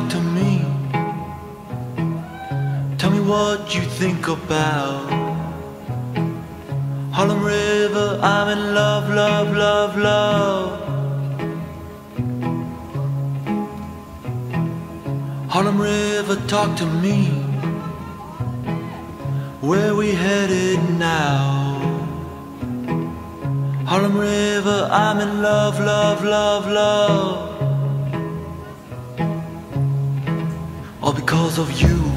talk to me. Tell me what you think about Harlem River. I'm in love, love, love, love. Harlem River, talk to me. Where we headed now? Harlem River, I'm in love, love, love, love. All because of you.